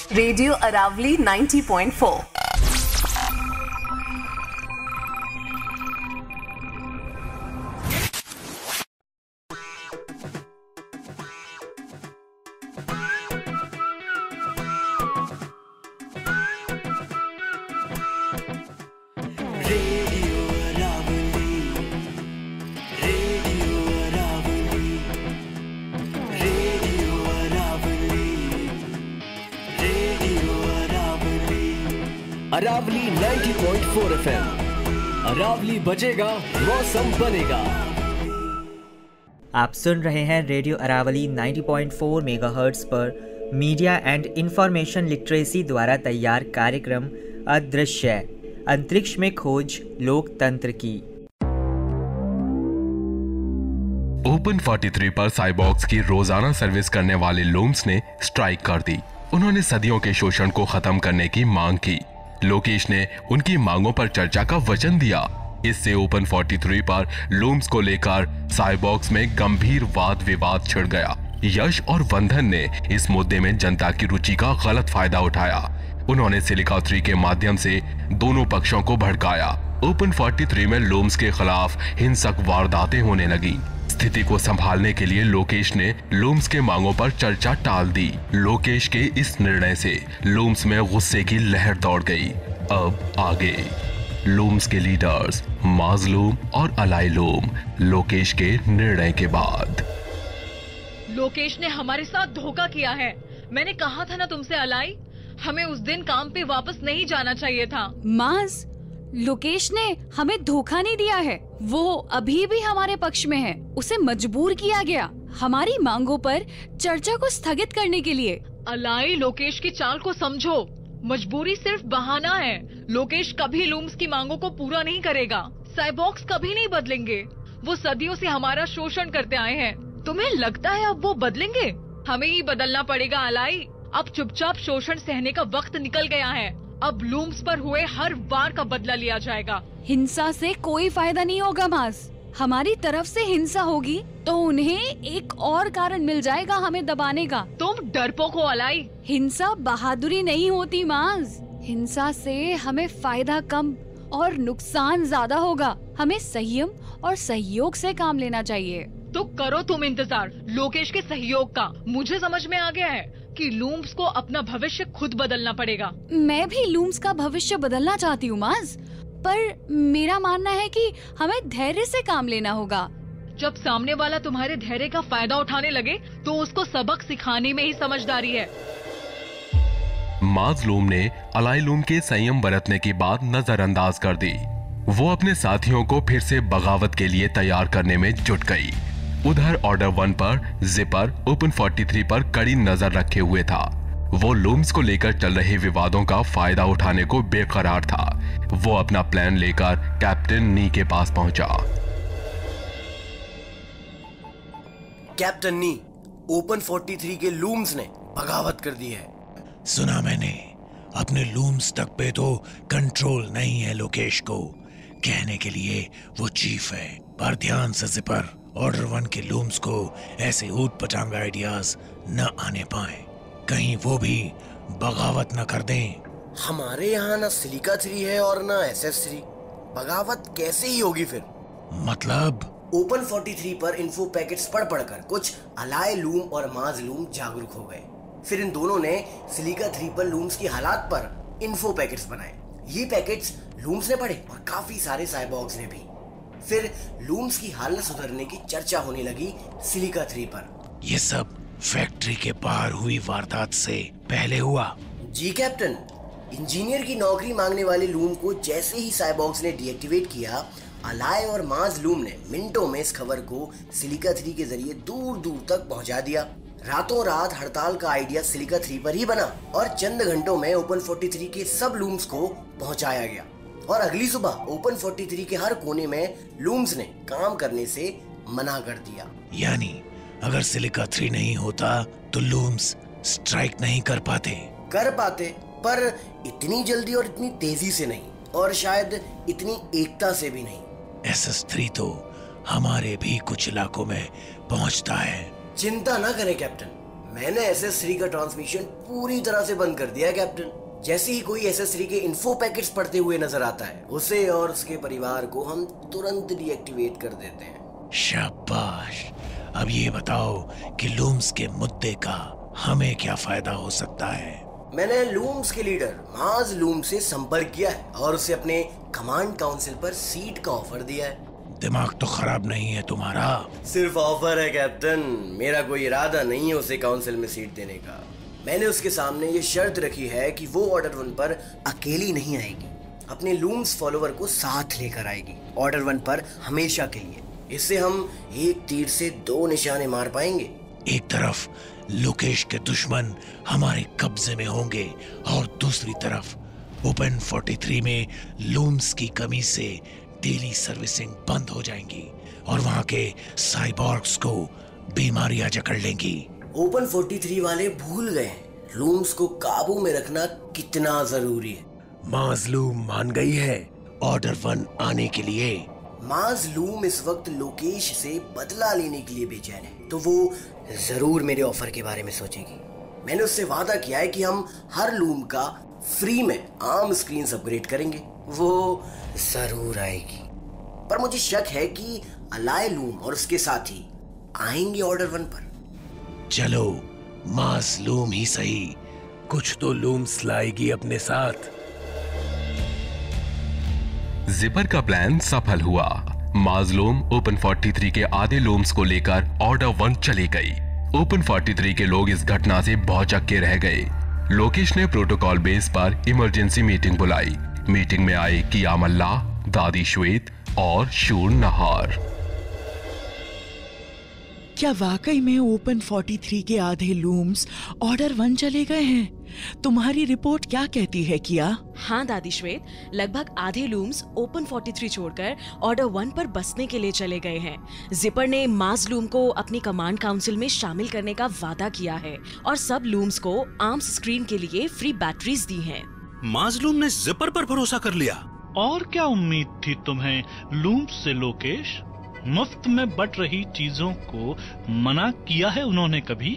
Radio Aravali 90.4। Aravali 90.4 FM। Aravali बजेगा, मौसम बनेगा। आप सुन रहे हैं रेडियो अरावली 90.4 मेगाहर्ट्ज़ पर मीडिया एंड इंफॉर्मेशन लिटरेसी द्वारा तैयार कार्यक्रम अदृश्य अंतरिक्ष में खोज लोकतंत्र की। ओपन 43 पर साइबॉर्ग्स की रोजाना सर्विस करने वाले लूम्स ने स्ट्राइक कर दी। उन्होंने सदियों के शोषण को खत्म करने की मांग की। लोकेश ने उनकी मांगों पर चर्चा का वचन दिया। इससे ओपन 43 पर लूम्स को लेकर साइबॉर्ग्स में गंभीर वाद विवाद छिड़ गया। यश और वंदन ने इस मुद्दे में जनता की रुचि का गलत फायदा उठाया। उन्होंने सिलिका 3 के माध्यम से दोनों पक्षों को भड़काया। ओपन 43 में लूम्स के खिलाफ हिंसक वारदातें होने लगी। स्थिति को संभालने के लिए लोकेश ने लूम्स के मांगों पर चर्चा टाल दी। लोकेश के इस निर्णय से लूम्स में गुस्से की लहर दौड़ गई। अब आगे लूम्स के लीडर्स माजलूम और अलाइलूम लोकेश के निर्णय के बाद। लोकेश ने हमारे साथ धोखा किया है। मैंने कहा था ना तुमसे अलाई, हमें उस दिन काम पे वापस नहीं जाना चाहिए था। माज, लोकेश ने हमें धोखा नहीं दिया है। वो अभी भी हमारे पक्ष में है। उसे मजबूर किया गया हमारी मांगों पर चर्चा को स्थगित करने के लिए। अलाई, लोकेश की चाल को समझो। मजबूरी सिर्फ बहाना है। लोकेश कभी लूम्स की मांगों को पूरा नहीं करेगा। साइबॉर्ग्स कभी नहीं बदलेंगे। वो सदियों से हमारा शोषण करते आए हैं। तुम्हें लगता है अब वो बदलेंगे? हमें ही बदलना पड़ेगा अलाई। अब चुपचाप शोषण सहने का वक्त निकल गया है। अब लूम्स पर हुए हर वार का बदला लिया जाएगा। हिंसा से कोई फायदा नहीं होगा माज। हमारी तरफ से हिंसा होगी तो उन्हें एक और कारण मिल जाएगा हमें दबाने का। तुम डरपोक हो अलाई। हिंसा बहादुरी नहीं होती माज। हिंसा से हमें फायदा कम और नुकसान ज्यादा होगा। हमें संयम और सहयोग से काम लेना चाहिए। तो करो तुम इंतजार लोकेश के सहयोग का। मुझे समझ में आ गया है कि लूम्स को अपना भविष्य खुद बदलना पड़ेगा। मैं भी लूम्स का भविष्य बदलना चाहती हूँ माज, पर मेरा मानना है कि हमें धैर्य से काम लेना होगा। जब सामने वाला तुम्हारे धैर्य का फायदा उठाने लगे तो उसको सबक सिखाने में ही समझदारी है। माजलूम ने अलाइलूम के संयम बरतने की बात नजरअंदाज कर दी। वो अपने साथियों को फिर से बगावत के लिए तैयार करने में जुट गई। उधर ऑर्डर 1 पर जिपर ओपन 43 पर कड़ी नजर रखे हुए था। वो लूम्स को लेकर चल रहे विवादों का फायदा उठाने को बेकरार था। वो अपना प्लान लेकर कैप्टन नी के पास पहुंचा। कैप्टन नी, ओपन 43 के लूम्स ने बगावत कर दी है। सुना मैंने। अपने लूम्स तक पे तो कंट्रोल नहीं है लोकेश को। कहने के लिए वो चीफ है, पर ध्यान से जिपर ऑर्डर 1 के लूम्स को ऐसे ऊट पटांग आइडियाज न आने पाए। कहीं वो भी बगावत न कर दें। हमारे यहाँ ना सिलिका 3 है और ना SF3। बगावत कैसे ही होगी फिर? मतलब ओपन 43 पर इन्फो पैकेट्स पढ़कर कुछ अलाय लूम और माज लूम जागरूक हो गए। फिर इन दोनों ने सिलिका 3 पर लूम्स की हालात पर इन्फो पैकेट्स बनाए। ये पैकेट्स लूम्स ने पढ़े और काफी सारे साइबॉर्ग्स ने भी। फिर लूम्स की हालत सुधरने की चर्चा होने लगी सिलिका 3 पर। ये सब फैक्ट्री के बाहर हुई वारदात से पहले हुआ? जी कैप्टन। इंजीनियर की नौकरी मांगने वाले लूम को जैसे ही साइबॉर्ग्स ने डीएक्टिवेट किया, अलाय और माज लूम ने मिनटों में इस खबर को सिलिका 3 के जरिए दूर दूर तक पहुंचा दिया। रातों रात हड़ताल का आइडिया सिलिका 3 पर ही बना और चंद घंटों में ओपन 43 के सब लूम्स को पहुंचाया गया। और अगली सुबह ओपन 43 के हर कोने में लूम्स ने काम करने से मना कर दिया। यानी अगर सिलिका 3 नहीं होता तो लूम्स स्ट्राइक नहीं कर पाते। पर इतनी जल्दी और इतनी तेजी से नहीं, और शायद इतनी एकता से भी नहीं। SS3 तो हमारे भी कुछ इलाकों में पहुंचता है। चिंता ना करें कैप्टन, मैंने SS3 का ट्रांसमिशन पूरी तरह से बंद कर दिया कैप्टन। जैसे ही कोई SS3 के इन्फो पैकेट्स पढ़ते हुए नजर आता है, उसे और उसके परिवार को हम तुरंत डीएक्टिवेट कर देते हैं। शाबाश। अब ये बताओ कि लूम्स के मुद्दे का हमें क्या फायदा हो सकता है? मैंने लूम्स के लीडर माज लूम से संपर्क किया है और उसे अपने कमांड काउंसिल पर सीट का ऑफर दिया है। दिमाग तो खराब नहीं है तुम्हारा? सिर्फ ऑफर है कैप्टन, मेरा कोई इरादा नहीं है उसे काउंसिल में सीट देने का। मैंने उसके सामने ये शर्त रखी है कि वो ऑर्डर 1 पर अकेली नहीं आएगी, अपने लूम्स फॉलोवर को साथ लेकर आएगी ऑर्डर 1 पर हमेशा के लिए। इससे हम एक तीर से 2 निशाने मार पाएंगे। एक तरफ लोकेश के दुश्मन हमारे कब्जे में होंगे और दूसरी तरफ ओपन 43 में लूम्स की कमी से डेली सर्विसिंग बंद हो जाएंगी और वहां के साइबॉर्ग्स को बीमारियां जकड़ लेंगी। ओपन 43 वाले भूल गए हैं लूम्स को काबू में रखना कितना जरूरी है। माज़लूम मान गई है ऑर्डर 1 आने के लिए। माज़लूम इस वक्त लोकेश से बदला लेने के लिए बेचैन है, तो वो जरूर मेरे ऑफर के बारे में सोचेगी। मैंने उससे वादा किया है कि हम हर लूम का फ्री में आर्म स्क्रीन अपग्रेड करेंगे। वो जरूर आएगी, पर मुझे शक है कि अलाय लूम और उसके साथी आएंगे ऑर्डर 1 पर। चलो माज़लूम ही सही, कुछ तो लूम्स लाएगी अपने साथ। जिपर का प्लान सफल हुआ। माज़लूम ओपन 43 के आधे लूम्स को लेकर ऑर्डर 1 चली गई। ओपन 43 के लोग इस घटना से भौचक्के रह गए। लोकेश ने प्रोटोकॉल बेस पर इमरजेंसी मीटिंग बुलाई। मीटिंग में आए कियामल्ला, दादी श्वेत और शूर नहार। क्या वाकई में ओपन 43 के आधे लूम्स ऑर्डर 1 चले गए हैं? तुम्हारी रिपोर्ट क्या कहती है किया? हाँ दादी श्वेत, लगभग आधे लूम्स ओपन 43 छोड़कर ऑर्डर 1 पर बसने के लिए चले गए हैं। जिपर ने माज़लूम को अपनी कमांड काउंसिल में शामिल करने का वादा किया है और सब लूम्स को आर्म्स स्क्रीन के लिए फ्री बैटरीज दी हैं। माज़लूम ने जिपर पर भरोसा कर लिया। और क्या उम्मीद थी तुम्हें लूम्स से लोकेश? मुफ्त में बट रही चीजों को मना किया है उन्होंने कभी?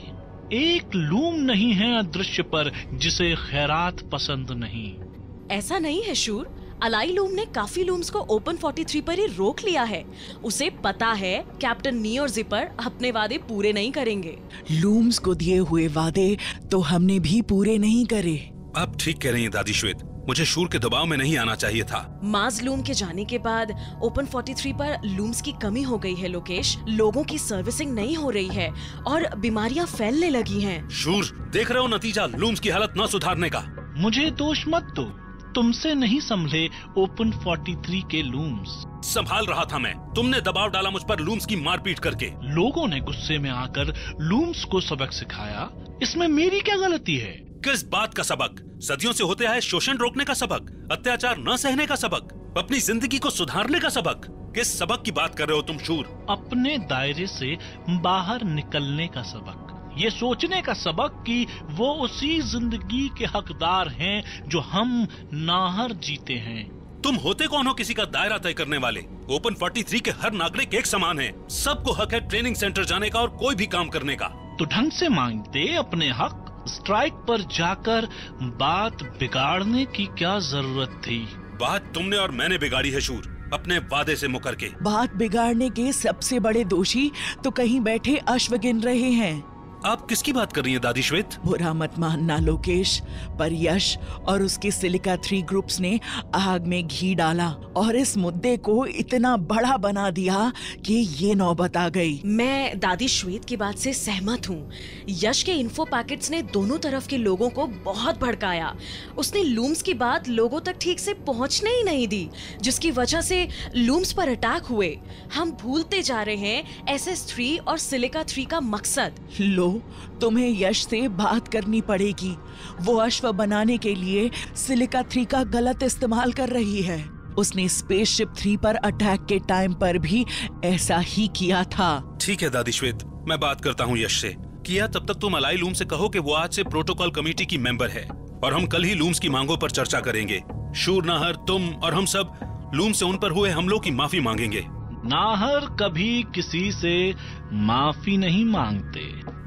एक लूम नहीं है अदृश्य पर जिसे खैरात पसंद नहीं। ऐसा नहीं है शूर, अलाई लूम ने काफी लूम्स को ओपन 43 पर ही रोक लिया है। उसे पता है कैप्टन नी और जिपर अपने वादे पूरे नहीं करेंगे। लूम्स को दिए हुए वादे तो हमने भी पूरे नहीं करे। अब ठीक कह रही हैं दादी श्वेत, मुझे शूर के दबाव में नहीं आना चाहिए था। माज़लूम के जाने के बाद ओपन 43 पर लूम्स की कमी हो गई है लोकेश। लोगों की सर्विसिंग नहीं हो रही है और बीमारियां फैलने लगी हैं। शूर, देख रहे हो नतीजा लूम्स की हालत न सुधारने का। मुझे दोष मत दो, तुमसे नहीं संभले ओपन 43 के लूम्स। संभाल रहा था मैं, तुमने दबाव डाला मुझ पर लूम्स की मारपीट करके। लोगों ने गुस्से में आकर लूम्स को सबक सिखाया, इसमें मेरी क्या गलती है? किस बात का सबक? सदियों से होते आए शोषण रोकने का सबक, अत्याचार न सहने का सबक, अपनी जिंदगी को सुधारने का सबक। किस सबक की बात कर रहे हो तुम शूर? अपने दायरे से बाहर निकलने का सबक, ये सोचने का सबक कि वो उसी जिंदगी के हकदार हैं जो हम नाहर जीते हैं। तुम होते कौन हो किसी का दायरा तय करने वाले? ओपन 43 के हर नागरिक एक समान है। सबको हक है ट्रेनिंग सेंटर जाने का और कोई भी काम करने का। तो ढंग से मांगते अपने हक। स्ट्राइक पर जाकर बात बिगाड़ने की क्या जरूरत थी? बात तुमने और मैंने बिगाड़ी है शूर, अपने वादे से मुकर के। बात बिगाड़ने के सबसे बड़े दोषी तो कहीं बैठे अश्व गिन रहे हैं। आप किसकी बात कर रही हैं दादी श्वेत? बुरा मत मानना लोकेश, पर यश और उसके सिलिका 3 ग्रुप्स ने आग में घी डाला और इस मुद्दे को इतना बड़ा बना दिया कि ये नौबत आ गई। मैं दादी श्वेत की बात से सहमत हूँ। यश के इन्फो पैकेट्स ने दोनों तरफ के लोगों को बहुत भड़काया। उसने लूम्स की बात लोगों तक ठीक से पहुँचने ही नहीं दी, जिसकी वजह से लूम्स पर अटैक हुए। हम भूलते जा रहे हैं SS3 और सिलिका 3 का मकसद। तुम्हें यश से बात करनी पड़ेगी। वो अश्व बनाने के लिए सिलिका 3 का गलत इस्तेमाल कर रही है। उसने स्पेसशिप 3 पर अटैक के टाइम पर भी ऐसा ही किया था। ठीक है दादी श्वेत, मैं बात करता हूँ यश से। किया तब तक तुम अलाई लूम से कहो कि वो आज से प्रोटोकॉल कमेटी की मेंबर है और हम कल ही लूम्स की मांगों पर चर्चा करेंगे। शूर, नाहर, तुम और हम सब लूम से उन पर हुए हमलों की माफी मांगेंगे। नाहर कभी किसी से माफी नहीं मांगते।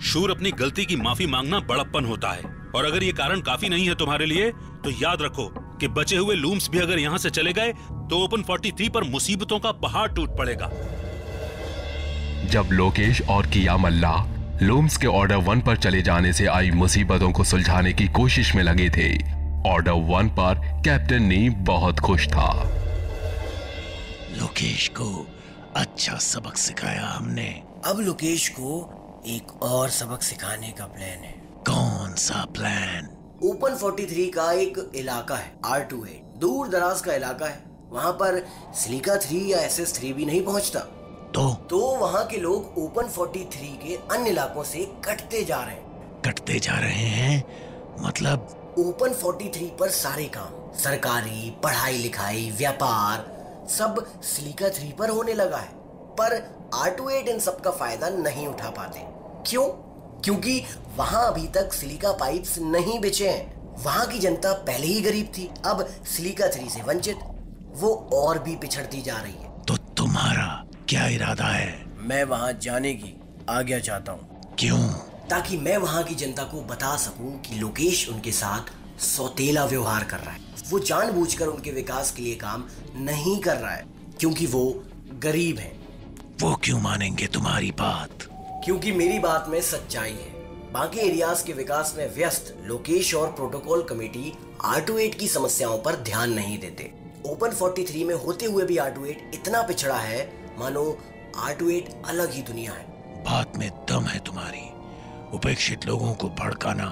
शूर, अपनी गलती की माफी मांगना बड़प्पन होता है, और अगर ये कारण काफी नहीं है तुम्हारे लिए तो याद रखो कि बचे हुए लूम्स भी अगर यहाँ से चले गए तो ओपन 43 पर मुसीबतों का पहाड़ टूट पड़ेगा। जब लोकेश और किया मल्ला लूम्स के ऑर्डर 1 पर चले जाने से आई मुसीबतों को सुलझाने की कोशिश में लगे थे, ऑर्डर 1 पर कैप्टन नी बहुत खुश था। लोकेश को अच्छा सबक सिखाया हमने। अब लोकेश को एक और सबक सिखाने का प्लान है। कौन सा प्लान? ओपन 43 का एक इलाका है R28, दूर दराज का इलाका है। वहाँ पर सिलिका 3 या SS3 भी नहीं पहुँचता। तो वहाँ के लोग ओपन 43 के अन्य इलाकों से कटते जा रहे हैं। मतलब ओपन 43 पर सारे काम, सरकारी, पढ़ाई लिखाई, व्यापार सब सिलिका 3 पर होने लगा है, पर R28 इन सब का फायदा नहीं उठा पाते। क्यों? क्योंकि वहां अभी तक सिलिका पाइप्स नहीं बिछे हैं। वहां की जनता पहले ही गरीब थी, अब सिलिका 3 से वंचित वो और भी पिछड़ती जा रही है। तो तुम्हारा क्या इरादा है? मैं वहां जाने की आज्ञा चाहता हूँ। क्यों? ताकि मैं वहां की जनता को बता सकूं कि लोकेश उनके साथ सौतेला व्यवहार कर रहा है। वो जानबूझकर उनके विकास के लिए काम नहीं कर रहा है, क्योंकि वो गरीब हैं। वो क्यों मानेंगे तुम्हारी बात? क्योंकि मेरी बात में सच्चाई है। बाकी एरियाज के विकास में व्यस्त लोकेश और प्रोटोकॉल कमेटी R28 की समस्याओं पर ध्यान नहीं देते। ओपन 43 में होते हुए भी R28 इतना पिछड़ा है मानो R28 अलग ही दुनिया है। बात में दम है तुम्हारी। उपेक्षित लोगों को भड़काना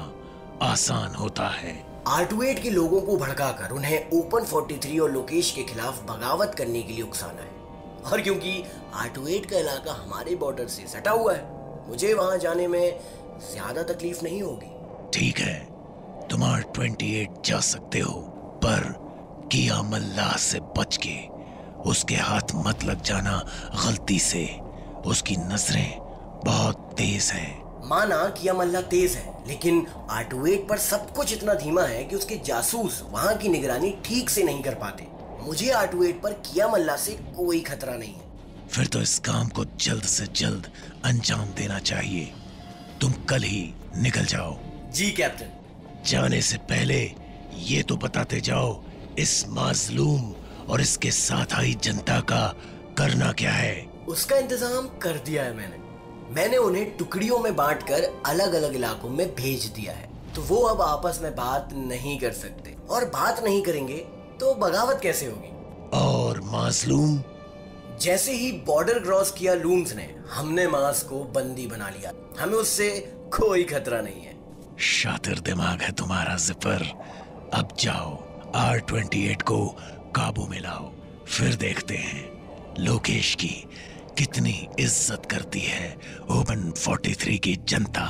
आसान होता है। R28 के लोगों को भड़काकर उन्हें ओपन 43 और लोकेश के खिलाफ बगावत करने के लिए उकसाना है। और क्योंकि R28 का इलाका हमारे बॉर्डर से सटा हुआ है, मुझे वहां जाने में ज्यादा तकलीफ नहीं होगी। ठीक है, तुम R28 जा सकते हो, पर किया मल्लाह से बच के उसके हाथ मत लग जाना गलती से। उसकी नजरें बहुत तेज हैं। माना किया मल्लाह तेज है, लेकिन R28 पर सब कुछ इतना धीमा है कि उसके जासूस वहां की निगरानी ठीक से नहीं कर पाते। मुझे R28 पर किया मल्लाह से कोई खतरा नहीं है। फिर तो इस काम को जल्द से जल्द अंजाम देना चाहिए। तुम कल ही निकल जाओ। जी कैप्टन। जाने से पहले ये तो बताते जाओ, इस माजलूम और इसके साथ आई जनता का करना क्या है? उसका इंतजाम कर दिया है मैंने उन्हें टुकड़ियों में बांटकर अलग अलग इलाकों में भेज दिया है। तो वो अब आपस में बात नहीं कर सकते, और बात नहीं करेंगे तो बगावत कैसे होगी? और माजलूम? जैसे ही बॉर्डर क्रॉस किया लूम्स ने, हमने मास को बंदी बना लिया। हमें उससे कोई खतरा नहीं है। शातिर दिमाग है तुम्हारा जिपर। अब जाओ, R28 को काबू में लाओ, फिर देखते हैं लोकेश की कितनी इज्जत करती है ओपन 43 की जनता।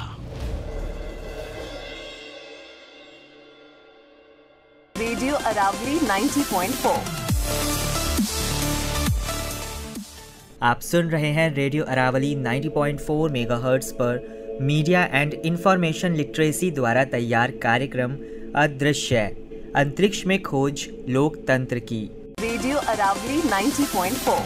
रेडियो अरावली 90.4। आप सुन रहे हैं रेडियो अरावली 90.4 मेगाहर्ट्ज पर मीडिया एंड इंफॉर्मेशन लिटरेसी द्वारा तैयार कार्यक्रम अदृश्य, अंतरिक्ष में खोज लोकतंत्र की। रेडियो अरावली 90.4।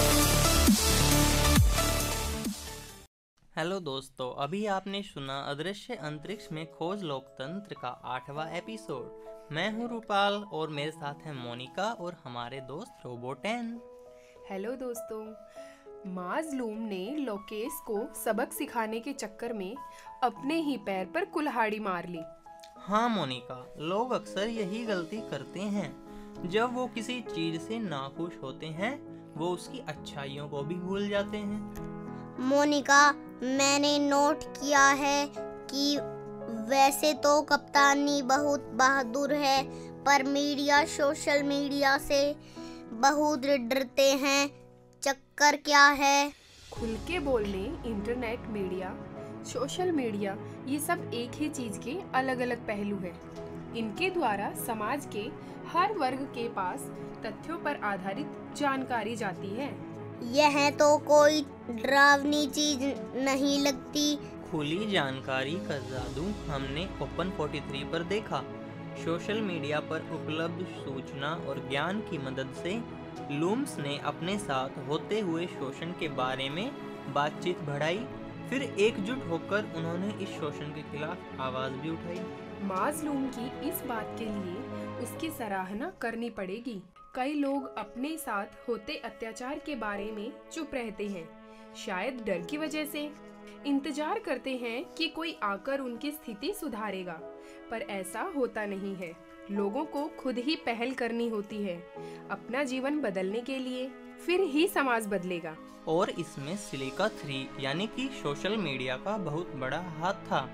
हेलो दोस्तों, अभी आपने सुना अदृश्य अंतरिक्ष में खोज लोकतंत्र का 8वां एपिसोड। मैं हूं रूपाल और मेरे साथ हैं मोनिका और हमारे दोस्त रोबोटेन। हेलो दोस्तों, माजलूम ने लोकेश को सबक सिखाने के चक्कर में अपने ही पैर पर कुल्हाड़ी मार ली। हाँ मोनिका, लोग अक्सर यही गलती करते हैं। जब वो किसी चीज से नाखुश होते हैं, वो उसकी अच्छाइयों को भी भूल जाते हैं। मोनिका, मैंने नोट किया है कि वैसे तो कप्तानी बहुत बहादुर है, पर मीडिया, सोशल मीडिया से बहुत डरते हैं। चक्कर क्या है? खुल के बोलने, इंटरनेट मीडिया, सोशल मीडिया, ये सब एक ही चीज के अलग अलग पहलू हैं। इनके द्वारा समाज के हर वर्ग के पास तथ्यों पर आधारित जानकारी जाती है। यह तो कोई डरावनी चीज नहीं लगती। खुली जानकारी का जादू हमने ओपन 43 पर देखा। सोशल मीडिया पर उपलब्ध सूचना और ज्ञान की मदद से लूम्स ने अपने साथ होते हुए शोषण के बारे में बातचीत बढ़ाई। फिर एकजुट होकर उन्होंने इस शोषण के खिलाफ आवाज भी उठाई। माज़लूम की इस बात के लिए उसकी सराहना करनी पड़ेगी। कई लोग अपने साथ होते अत्याचार के बारे में चुप रहते हैं, शायद डर की वजह से। इंतजार करते हैं कि कोई आकर उनकी स्थिति सुधारेगा, पर ऐसा होता नहीं है। लोगों को खुद ही पहल करनी होती है अपना जीवन बदलने के लिए, फिर ही समाज बदलेगा। और इसमें सिलिका 3 यानी कि सोशल मीडिया का बहुत बड़ा हाथ था।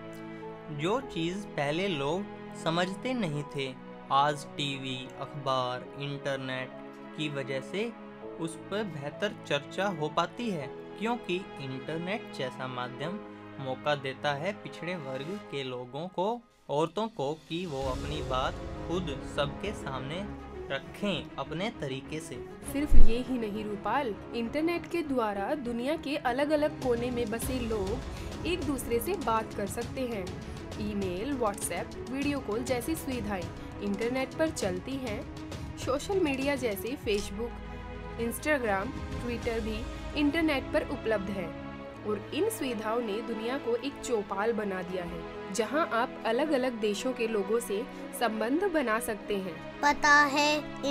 जो चीज़ पहले लोग समझते नहीं थे, आज टीवी, अखबार, इंटरनेट की वजह से उस पर बेहतर चर्चा हो पाती है, क्योंकि इंटरनेट जैसा माध्यम मौका देता है पिछड़े वर्ग के लोगों को, औरतों को, कि वो अपनी बात खुद सबके सामने रखें अपने तरीके से। सिर्फ ये ही नहीं रूपाल, इंटरनेट के द्वारा दुनिया के अलग अलग कोने में बसे लोग एक दूसरे से बात कर सकते हैं। ईमेल, व्हाट्सएप, वीडियो कॉल जैसी सुविधाएं इंटरनेट पर चलती हैं। सोशल मीडिया जैसे फेसबुक, इंस्टाग्राम, ट्विटर भी इंटरनेट पर उपलब्ध है और इन सुविधाओं ने दुनिया को एक चौपाल बना दिया है, जहां आप अलग अलग देशों के लोगों से संबंध बना सकते हैं। पता है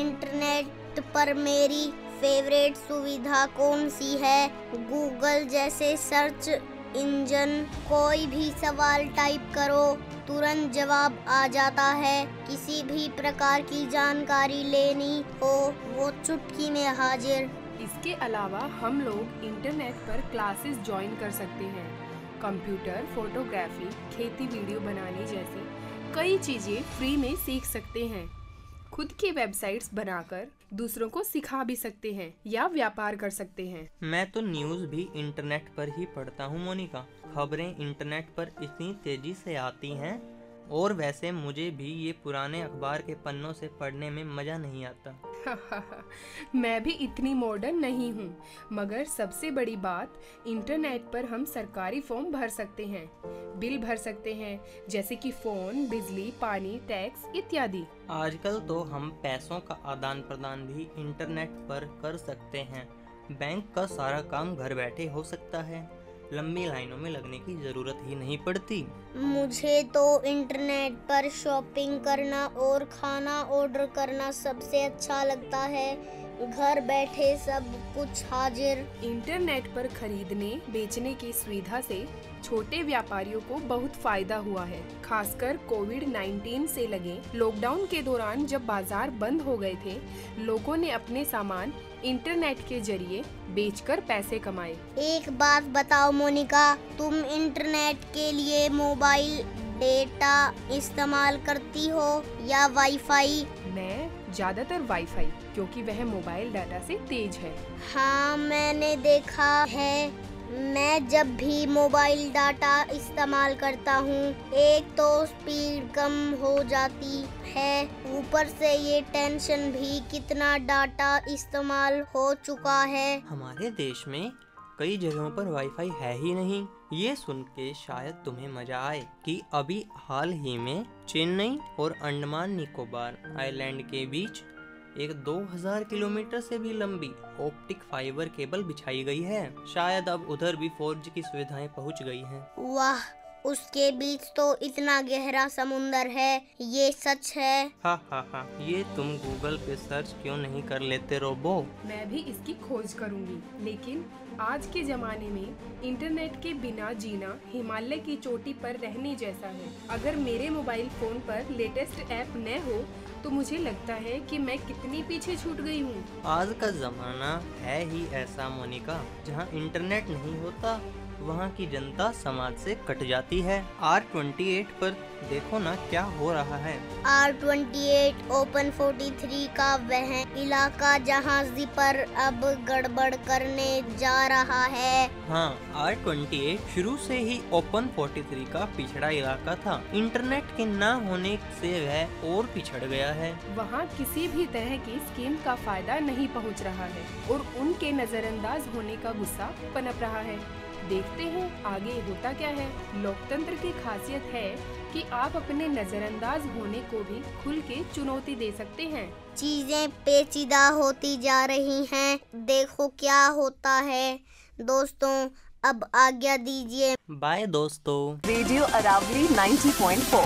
इंटरनेट पर मेरी फेवरेट सुविधा कौन सी है? गूगल जैसे सर्च इंजन। कोई भी सवाल टाइप करो, तुरंत जवाब आ जाता है। किसी भी प्रकार की जानकारी लेनी हो, वो चुटकी में हाजिर। इसके अलावा हम लोग इंटरनेट पर क्लासेस ज्वाइन कर सकते हैं। कंप्यूटर, फोटोग्राफी, खेती, वीडियो बनाने जैसी कई चीजें फ्री में सीख सकते हैं। खुद की वेबसाइट्स बनाकर दूसरों को सिखा भी सकते हैं या व्यापार कर सकते हैं। मैं तो न्यूज़ भी इंटरनेट पर ही पढ़ता हूँ मोनिका। खबरें इंटरनेट पर इतनी तेजी से आती हैं, और वैसे मुझे भी ये पुराने अखबार के पन्नों से पढ़ने में मज़ा नहीं आता। मैं भी इतनी मॉडर्न नहीं हूँ, मगर सबसे बड़ी बात, इंटरनेट पर हम सरकारी फॉर्म भर सकते हैं, बिल भर सकते हैं, जैसे कि फोन, बिजली, पानी, टैक्स इत्यादि। आजकल तो हम पैसों का आदान प्रदान भी इंटरनेट पर कर सकते हैं। बैंक का सारा काम घर बैठे हो सकता है, लंबी लाइनों में लगने की जरूरत ही नहीं पड़ती। मुझे तो इंटरनेट पर शॉपिंग करना और खाना ऑर्डर करना सबसे अच्छा लगता है। घर बैठे सब कुछ हाजिर। इंटरनेट पर खरीदने बेचने की सुविधा से छोटे व्यापारियों को बहुत फायदा हुआ है। खासकर कोविड-19 से लगे लॉकडाउन के दौरान जब बाजार बंद हो गए थे, लोगों ने अपने सामान इंटरनेट के जरिए बेचकर पैसे कमाए। एक बात बताओ मोनिका, तुम इंटरनेट के लिए मोबाइल डेटा इस्तेमाल करती हो या वाईफाई? मैं ज्यादातर वाईफाई, क्योंकि वह मोबाइल डाटा से तेज है। हाँ, मैंने देखा है। मैं जब भी मोबाइल डाटा इस्तेमाल करता हूँ, एक तो स्पीड कम हो जाती है, ऊपर से ये टेंशन भी कितना डाटा इस्तेमाल हो चुका है। हमारे देश में कई जगहों पर वाईफाई है ही नहीं। ये सुन के शायद तुम्हें मजा आए कि अभी हाल ही में चेन्नई और अंडमान निकोबार आइलैंड के बीच एक 2000 किलोमीटर से भी लंबी ऑप्टिक फाइबर केबल बिछाई गई है। शायद अब उधर भी 4G की सुविधाएं पहुंच गई हैं। वाह, उसके बीच तो इतना गहरा समुंदर है, ये सच है? हाँ हाँ हाँ, ये तुम गूगल पे सर्च क्यों नहीं कर लेते रोबो? मैं भी इसकी खोज करूंगी, लेकिन आज के जमाने में इंटरनेट के बिना जीना हिमालय की चोटी पर रहने जैसा है। अगर मेरे मोबाइल फोन पर लेटेस्ट ऐप न हो तो मुझे लगता है कि मैं कितनी पीछे छूट गई हूँ। आज का जमाना है ही ऐसा मोनिका, जहाँ इंटरनेट नहीं होता वहाँ की जनता समाज से कट जाती है। R28 पर देखो ना क्या हो रहा है। R28 ओपन 43 का वह इलाका जहाँ जिपर अब गड़बड़ करने जा रहा है। हाँ, R28 शुरू से ही ओपन 43 का पिछड़ा इलाका था। इंटरनेट के न होने से वह और पिछड़ गया है। वहाँ किसी भी तरह की स्कीम का फायदा नहीं पहुँच रहा है और उनके नजरअंदाज होने का गुस्सा पनप रहा है। देखते हैं आगे होता क्या है। लोकतंत्र की खासियत है कि आप अपने नजरअंदाज होने को भी खुल के चुनौती दे सकते हैं। चीजें पेचीदा होती जा रही हैं, देखो क्या होता है। दोस्तों, अब आज्ञा दीजिए। बाय दोस्तों। रेडियो अरावली 90.4।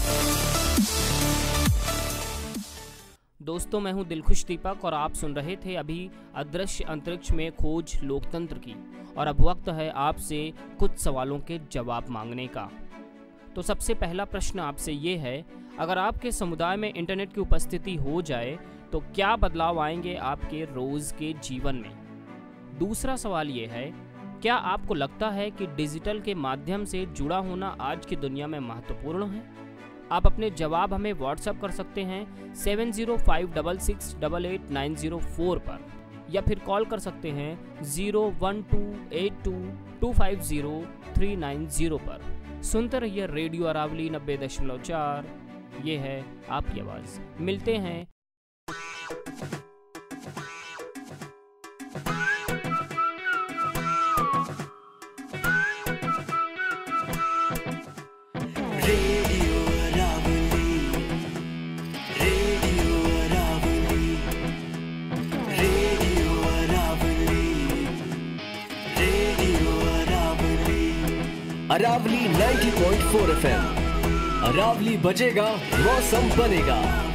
दोस्तों, मैं हूं दिलखुश दीपक और आप सुन रहे थे अभी अदृश्य अंतरिक्ष में खोज लोकतंत्र की। और अब वक्त है आपसे कुछ सवालों के जवाब मांगने का। तो सबसे पहला प्रश्न आपसे ये है, अगर आपके समुदाय में इंटरनेट की उपस्थिति हो जाए तो क्या बदलाव आएंगे आपके रोज के जीवन में? दूसरा सवाल ये है, क्या आपको लगता है कि डिजिटल के माध्यम से जुड़ा होना आज की दुनिया में महत्वपूर्ण है? आप अपने जवाब हमें व्हाट्सएप कर सकते हैं 7056688904 पर, या फिर कॉल कर सकते हैं 01282250390 पर। सुनते रहिए रेडियो अरावली 90.4। ये है आपकी आवाज़। मिलते हैं। अरावली 90.4 FM। अरावली बजेगा, मौसम बनेगा।